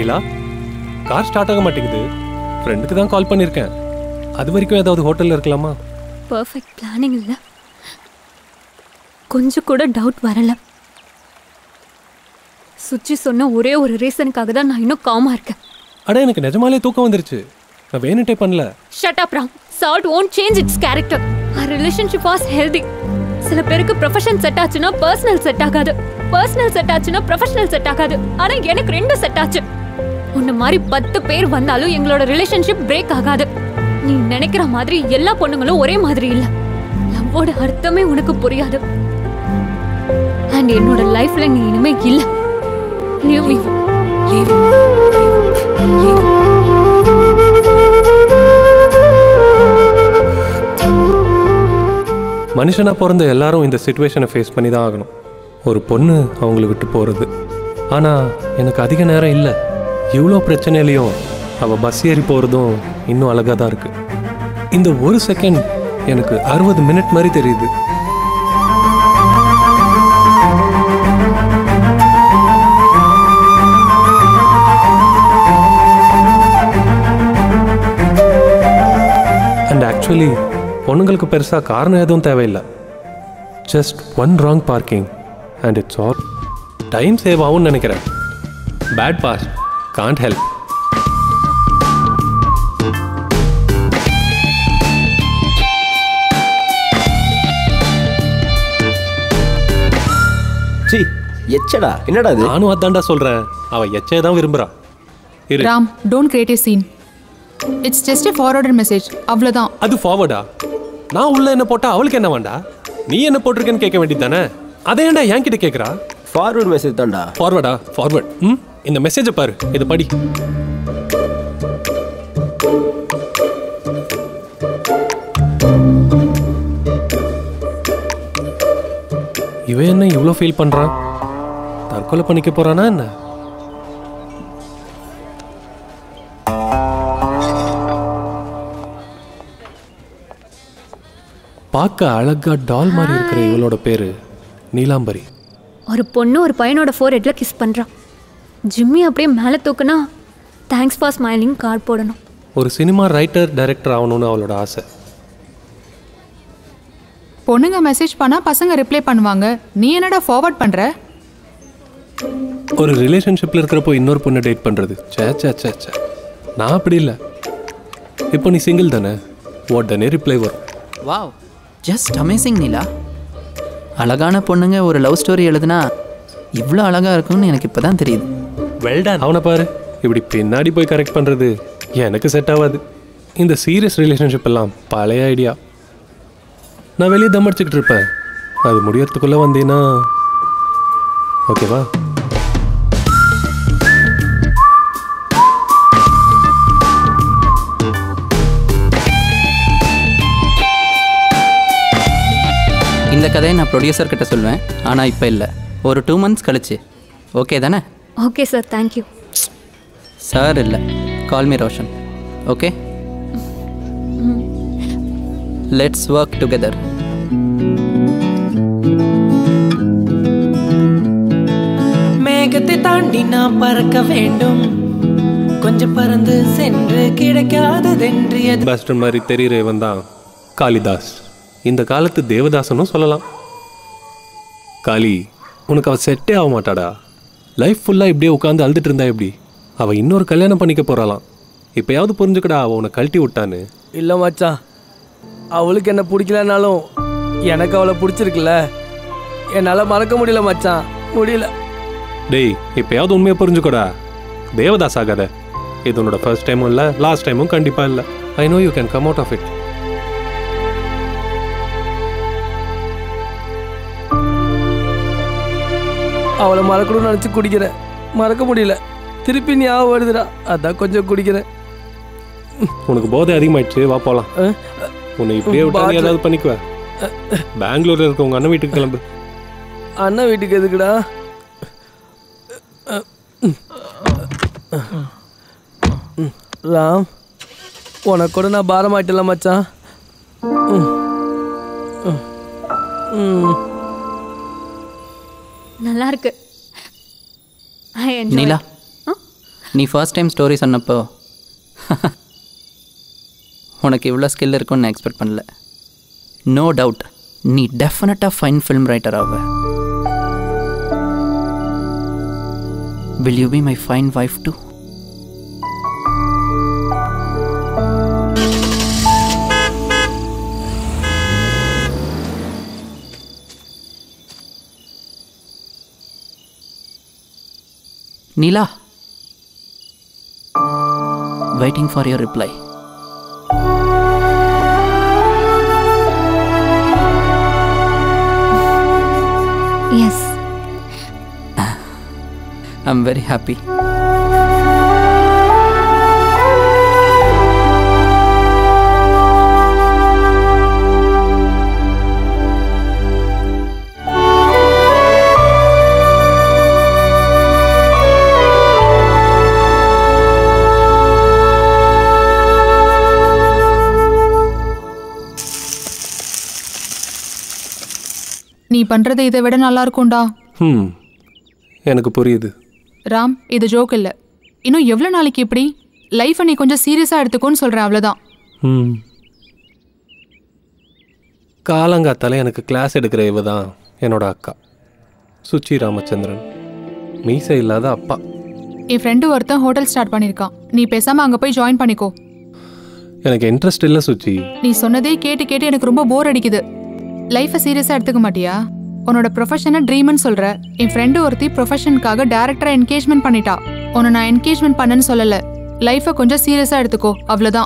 நீலா, car start ஆக மாட்டேங்குது. ஃப்ரெண்டுக்கு தான் கால் பண்ணியிருக்கேன். அது வரைக்கும் ஏதாவது ஹோட்டலில் இருக்கலாமா? பர்ஃபெக்ட் பிளானிங் இல்லை, கொஞ்சம் கூட டவுட் வரல. சுச்சி சொன்ன ஒரே ஒரு ரீசனுக்காக தான் நான் இன்னும் காமா இருக்கேன். அட எனக்கு நிஜமாலே தூக்கம் வந்துருச்சு. நான் வேணுட்டே பண்ணல. Shut up Ram. Salt won't change its character. Our relationship was healthy. சில பேருக்கு ப்ரொஃபஷன் செட் ஆச்சுன்னா பர்சனல் செட் ஆகாது, பர்சனல் செட் ஆச்சுன்னா ப்ரொஃபஷனல் செட் ஆகாது. ஆனா எனக்கு ரெண்டும் செட் ஆச்சு. உன்ன மாதிரி 10 பேர் வந்தாலும் எங்களோட ரிலேஷன்ஷிப் பிரேக் ஆகாது. நீ நினைக்கிற மாதிரி எல்லா பொண்ணுங்களும் ஒரே மாதிரி இல்ல. லவ்வோட அர்த்தமே உனக்கு புரியாது. அண்ட் என்னோட லைஃப்ல நீ இனிமே இல்ல. Leave me. Leave me. Leave me. மனுஷனா பிறந்த எல்லாரும் இந்த சிச்சுவேஷனை ஃபேஸ் பண்ணி தான் ஆகணும். ஒரு பொண்ணு அவங்கள விட்டு போகிறது. ஆனால் எனக்கு அதிக நேரம் இல்லை. இவ்வளோ பிரச்சனையிலையும் அவள் பஸ் ஏறி போகிறதும் இன்னும் அழகாக தான் இருக்குது. இந்த ஒரு செகண்ட் எனக்கு 60 மினிட் மாதிரி தெரியுது. அண்ட் ஆக்சுவலி பொண்ணுங்களுக்கு பெருசாக காரணம் எதுவும் தேவையில்லை. Just one wrong parking and it's all. Time save ஆகும்னு நினைக்கிறேன். Bad boss can't help. சி எச்சடா, என்னடா இது? நானும் அதான்டா சொல்கிறேன். அவள் எச்சே தான் விரும்புகிறான். Ram, don't create a scene. It's just a forwarded message. அவ்வளோதான். அது ஃபார்வர்டா? நான் உள்ள என்ன போட்டா அவளுக்கு என்ன வேண்டா? நீ என்ன போட்டிருக்கேன்னு கேட்க வேண்டியது தானே? அதை ஏன்டா என்கிட்ட கேட்குறா? ஃபார்வர்ட் மெசேஜ் தான்டா. ஃபார்வர்டா? ஃபார்வர்ட். இந்த மெசேஜை பாரு, இதை படி. இவன் என்ன இவ்வளோ ஃபீல் பண்ணுறான்? தற்கொலை பண்ணிக்க போறானா என்ன? பார்க்க அழகா டால் மாதிரி இருக்கிற இவளோட பேரு நீலாம்பரி. ஒரு பொண்ணு ஒரு பையனோட ஃபோர்ஹெட்ல கிஸ் பண்றான். ஜிம்மி அப்படியே மேலே தூக்குனா தேங்க்ஸ் ஃபார் ஸ்மைலிங் கார்டு போடணும். ஒரு சினிமா ரைட்டர் டைரக்டர் ஆகணும்னு அவளோட ஆசை. பொண்ணுங்க மெசேஜ் பண்ணா பசங்க ரிப்ளை பண்ணுவாங்க. நீ என்னடா ஃபார்வர்ட் பண்ற? ஒரு ரிலேஷன்ஷிப்ல இருக்கிறப்போ இன்னொரு பொண்ணை டேட் பண்றது சே சே சே சே. நான் அப்படி இல்லை. இப்போ நீ சிங்கிள் தானே, உடனே ரிப்ளை வரும். Wow, just amazing Neela. அழகான பொண்ணுங்க ஒரு லவ் ஸ்டோரி எழுதுனா இவ்வளோ அழகாக இருக்கும்னு எனக்கு இப்போ தான் தெரியுது. வெல்டன். அவனை பாரு, இப்படி பின்னாடி போய் கரெக்ட் பண்ணுறது எனக்கு செட் ஆகாது. இந்த சீரியஸ் ரிலேஷன்ஷிப் எல்லாம் பழைய ஐடியா. நான் வெளியே தம் அடிச்சுக்கிட்டு இருப்பேன். அது முடியறதுக்குள்ளே வந்தீங்கன்னா ஓகேவா? இந்த கதையை நான் ப்ரொடியூசர் கிட்ட சொல்வேன், ஆனால் இப்போ இல்லை, ஒரு 2 months கழிச்சு. ஓகே தானே? Okay sir, thank you. சார் இல்லை, call me Roshan. Okay, let's work together. மேகத்தை தாண்டி நான் பறக்க வேண்டும், கொஞ்சம் பறந்து சென்று கிடைக்காததென்று. பெஸ்ட் மாதிரி தெரிகிற இவன் தான் காளிதாஸ். இந்த காலத்து தேவதாசனும் சொல்லலாம். காளி, உனக்கு அவள் செட்டே ஆக மாட்டாடா. லைஃப் ஃபுல்லாக இப்படியே உட்காந்து அழுதுட்டு இருந்தா எப்படி? அவள் இன்னொரு கல்யாணம் பண்ணிக்க போகிறாளாம். இப்போயாவது புரிஞ்சுக்கடா அவள் உன்னை கழட்டி விட்டான்னு. இல்லை மச்சான், அவளுக்கு என்ன பிடிக்கலனாலும் எனக்கு அவளை பிடிச்சிருக்குல்ல. என்னால் மறக்க முடியல மச்சான், முடியல. டேய், இப்போயாவது உண்மையை புரிஞ்சுக்கடா. தேவதாஸ் ஆகாத. இது உன்னோட ஃபர்ஸ்ட் டைமும் இல்லை, லாஸ்ட் டைமும் கண்டிப்பாக இல்லை. I know you can come out of it. அவளை மறக்கணும்னு நினச்சி குடிக்கிறேன், மறக்க முடியல. திருப்பி ஞாபகம் வருதுடா, அதான் கொஞ்சம் குடிக்கிறேன். உனக்கு போதை அதிகமாயிடுச்சு, வா போகலாம். உன்னை இப்படியே விட்டா நீ ஏதாவது பண்ணிக்குவ. பெங்களூர்ல இருக்க உங்க அண்ணன் வீட்டுக்கு கிளம்பு. அண்ணன் வீட்டுக்கு எதுக்குடா? ராம், உனக்கு கூட நான் பாரமாயிட்டல மச்சான். நல்லா இருக்கு. நீலா, நீ ஃபர்ஸ்ட் டைம் ஸ்டோரி சொன்னப்போ உனக்கு இவ்வளோ ஸ்கில் இருக்குன்னு நான் எக்ஸ்பெக்ட் பண்ணல. நோ டவுட் நீ டெஃபினட்டாக ஃபைன் ஃபில்ம் ரைட்டர் ஆவ. Will you be my fine wife too? Neela, waiting for your reply. Yes. I'm very happy. நீ பண்றது இதை விட நல்லா இருக்கும்டா. எனக்கு புரியுது ராம், இது ஜோக் இல்லை. இன்னும் எவ்வளோ நாளைக்கு இப்படி லைஃப்பை நீ கொஞ்சம் சீரியஸாக எடுத்துக்கோன்னு சொல்கிறேன், அவ்வளோதான். காலங்காத்தால எனக்கு கிளாஸ் எடுக்கிற இவ தான் என்னோட அக்கா சுச்சி ராமச்சந்திரன், மீசை இல்லாத அப்பா. என் ஃப்ரெண்டு ஒருத்தன் ஹோட்டல் ஸ்டார்ட் பண்ணியிருக்கான். நீ பேசாமல் அங்கே போய் ஜாயின் பண்ணிக்கோ. எனக்கு இன்ட்ரெஸ்ட் இல்லை சுச்சி. நீ சொன்னதே கேட்டு கேட்டு எனக்கு ரொம்ப போர் அடிக்குது. லைஃப்பை சீரியஸாக எடுத்துக்க மாட்டியா? உன்னோட ப்ரொஃபஷனை ட்ரீம்னு சொல்கிற. என் ஃப்ரெண்டு ஒருத்தி ப்ரொஃபஷனுக்காக டேரக்டராக என்கேஜ்மெண்ட் பண்ணிட்டா. உன்னை நான் என்கேஜ்மெண்ட் பண்ணேன்னு சொல்லலை. லைஃப்பை கொஞ்சம் சீரியஸாக எடுத்துக்கோ, அவ்வளோதான்.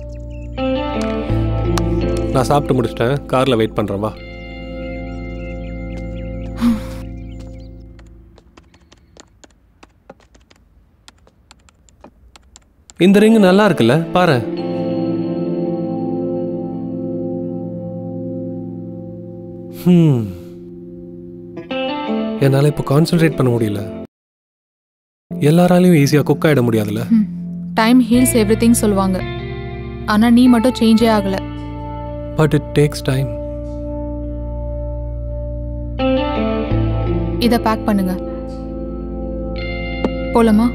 நான் சாப்பிட்டு முடிச்சிட்டேன், காரில் வெயிட் பண்ணுறேன், வா. இந்த ரிங் நல்லா இருக்குல்ல, பாரு. என்னால் இப்போ கான்சென்ட்ரேட் பண்ண முடியல. எல்லாராலையும் ஈஸியாக குக் ஆகிட முடியாதுல்ல. டைம் ஹீல்ஸ் எவ்ரிதிங் சொல்லுவாங்க. ஆனால் நீ மட்டும் சேஞ்சே ஆகலை. But it takes time. இதை பேக் பண்ணுங்க, போலாமா?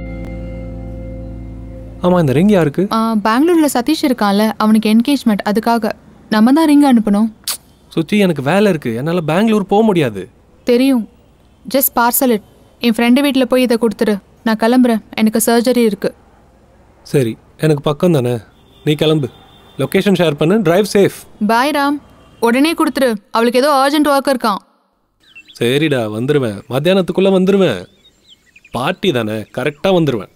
ஆமாம், இந்த ரிங் யாருக்கு? பெங்களூரில் சதீஷ் இருக்கான்ல, அவனுக்கு என்கேஜ்மெண்ட். அதுக்காக நம்ம தான் ரிங் அனுப்பணும். சுச்சி, எனக்கு வேலை இருக்குது, என்னால் பெங்களூர் போக முடியாது. தெரியும், ஜஸ்ட் பார்சல் இட். என் ஃப்ரெண்டு வீட்டில் போய் இதை கொடுத்துரு. நான் கிளம்புறேன், எனக்கு சர்ஜரி இருக்குது. சரி, எனக்கு பக்கம் தானே, நீ கிளம்பு. லொக்கேஷன் ஷேர் பண்ணு, டிரைவ் சேஃப். பாய் ராம். உடனே கொடுத்துரு, அவளுக்கு ஏதோ அர்ஜென்ட் ஒர்க் இருக்கான். சரிடா, வந்துடுவேன், மத்தியானத்துக்குள்ளே வந்துடுவேன். பார்ட்டி தானே, கரெக்டாக வந்துடுவேன்.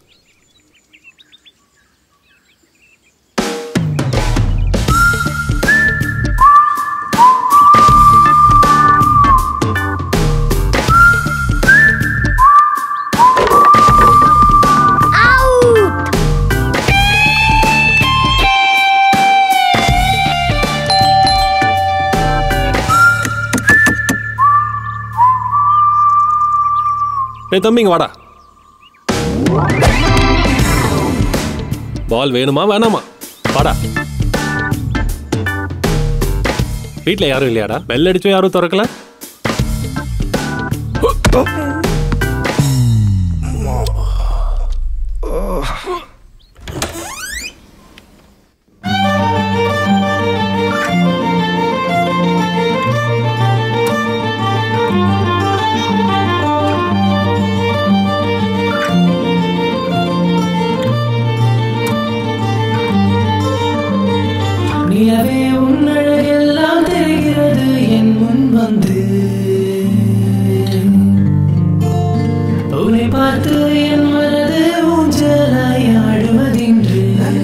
தம்பிங்க வாடா. பால் வேணுமா வேணாமா? வாடா. வீட்டில் யாரும் இல்லையாடா? பெல் அடிச்சோ யாரும் திறக்கல? நிலவே உன்னழகெல்லாம் தெரிகிறது என் முன் வந்து. உன்னை பார்த்து என் மனது ஊஞ்சலாய் ஆடுவதென்று.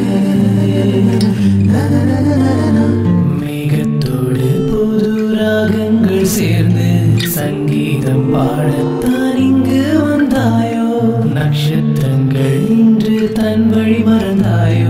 மேகத்தோடு புது ராகங்கள் சேர்ந்து சங்கீதம் பாடத்தான் இங்கு வந்தாயோ? நட்சத்திரங்கள் இன்று தன் வழி மறந்தாயோ?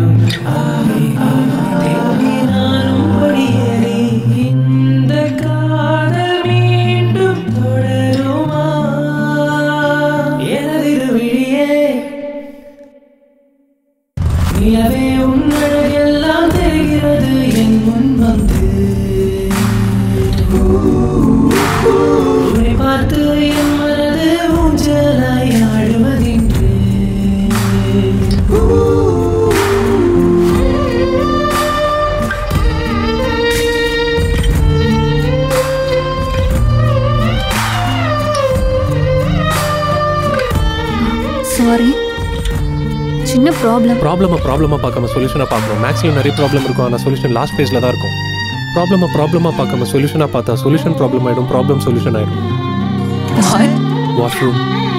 நிலவே உன்னழகெல்லாம் தெரிகிறது என் முன் வந்து. உன்னை பார்த்து என் மனது சாரி சின்ன ப்ராப்ளம். ப்ராப்ளமாக பார்க்காம சொல்யூஷனாக பார்க்கணும். மேக்ஸில் நிறைய ப்ராப்ளம் இருக்கும், ஆனால் சொல்யூஷன் லாஸ்ட் ஃபேஸில் தான் இருக்கும். ப்ராப்ளமாக பார்க்காம சொல்யூஷனாக பார்த்தா சொல்யூஷன் ப்ராப்ளம் ஆகிடும், ப்ராப்ளம் சொல்யூஷன் ஆகிடும். வாஷ்ரூம்